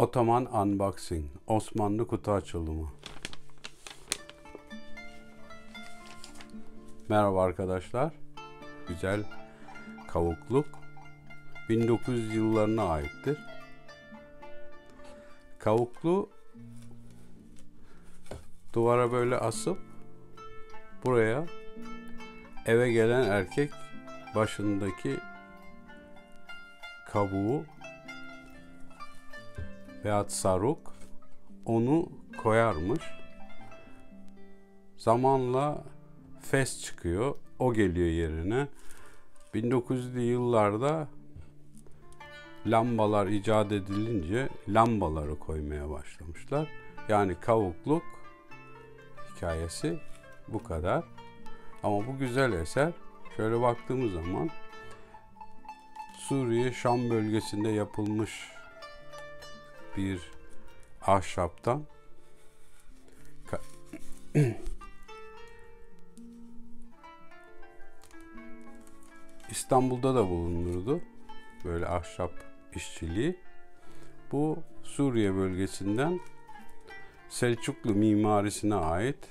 Otoman Unboxing, Osmanlı kutu açılımı. Merhaba arkadaşlar. Güzel kavukluk 1900 yıllarına aittir. Kavuklu duvara böyle asıp buraya eve gelen erkek başındaki kabuğu veyahut saruk onu koyarmış. Zamanla fes çıkıyor. O geliyor yerine. 1900'lü yıllarda lambalar icat edilince lambaları koymaya başlamışlar. Yani kavukluk hikayesi bu kadar. Ama bu güzel eser şöyle baktığımız zaman Suriye Şam bölgesinde yapılmış bir ahşaptan İstanbul'da da bulunurdu böyle ahşap işçiliği. Bu Suriye bölgesinden Selçuklu mimarisine ait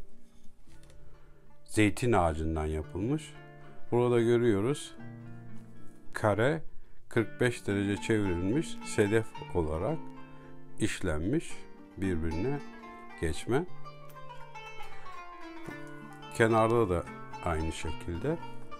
zeytin ağacından yapılmış. Burada görüyoruz kare 45 derece çevrilmiş sedef olarak işlenmiş, birbirine geçme. Kenarda da aynı şekilde.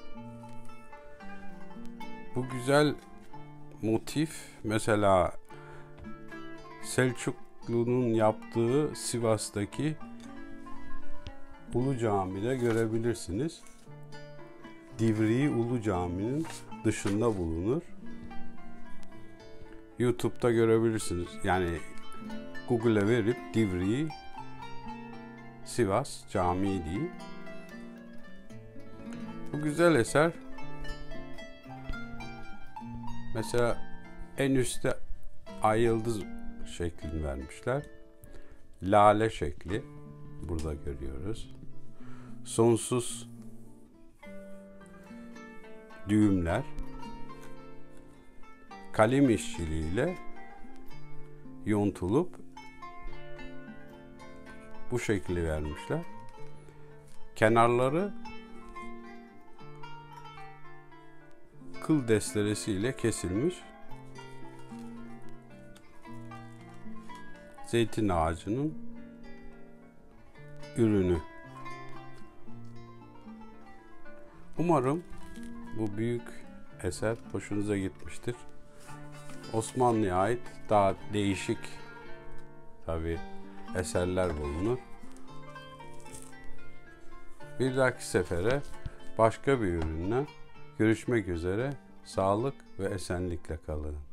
Bu güzel motif mesela Selçuklu'nun yaptığı Sivas'taki Ulu Cami'de görebilirsiniz. Divriği Ulu Cami'nin dışında bulunur. YouTube'da görebilirsiniz. Yani Google'a verip Divriği Sivas Camii değil. Bu güzel eser. Mesela en üstte ay yıldız şeklini vermişler. Lale şekli burada görüyoruz. Sonsuz düğümler kalem işçiliğiyle yontulup bu şekli vermişler. Kenarları kıl desteresiyle kesilmiş. Zeytin ağacının ürünü. Umarım bu büyük eser hoşunuza gitmiştir. Osmanlı'ya ait daha değişik tabii eserler bulunur. Bir dahaki sefere başka bir ürünle görüşmek üzere. Sağlık ve esenlikle kalın.